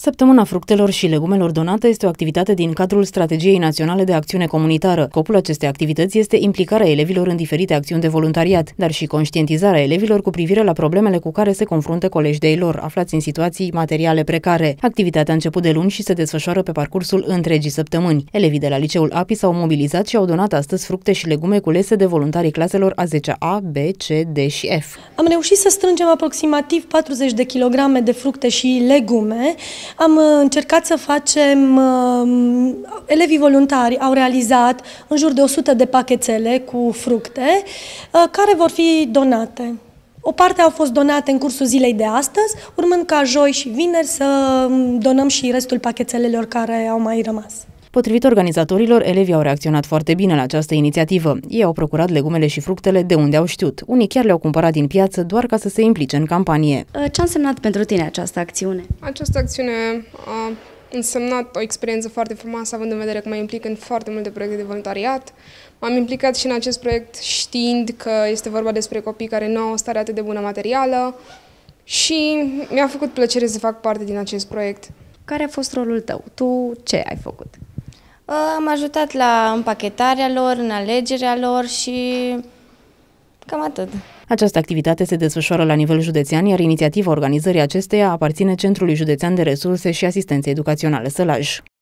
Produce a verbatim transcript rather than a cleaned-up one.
Săptămâna fructelor și legumelor donate este o activitate din cadrul Strategiei Naționale de Acțiune Comunitară. Scopul acestei activități este implicarea elevilor în diferite acțiuni de voluntariat, dar și conștientizarea elevilor cu privire la problemele cu care se confruntă colegi de-ai lor, aflați în situații materiale precare. Activitatea a început de luni și se desfășoară pe parcursul întregii săptămâni. Elevii de la Liceul A P I s-au mobilizat și au donat astăzi fructe și legume culese de voluntarii claselor a zecea A, B, C, D și F. Am reușit să strângem aproximativ patruzeci de kilograme de fructe și legume. Am încercat să facem, elevii voluntari au realizat în jur de o sută de pachetele cu fructe care vor fi donate. O parte au fost donate în cursul zilei de astăzi, urmând ca joi și vineri să donăm și restul pachetelelor care au mai rămas. Potrivit organizatorilor, elevii au reacționat foarte bine la această inițiativă. Ei au procurat legumele și fructele de unde au știut. Unii chiar le-au cumpărat din piață doar ca să se implice în campanie. Ce a însemnat pentru tine această acțiune? Această acțiune a însemnat o experiență foarte frumoasă, având în vedere că mă implic în foarte multe proiecte de voluntariat. M-am implicat și în acest proiect știind că este vorba despre copii care nu au o stare atât de bună materială și mi-a făcut plăcere să fac parte din acest proiect. Care a fost rolul tău? Tu ce ai făcut? Am ajutat la împachetarea lor, în alegerea lor și cam atât. Această activitate se desfășoară la nivel județean, iar inițiativa organizării acesteia aparține Centrului Județean de Resurse și Asistență Educațională Sălaj.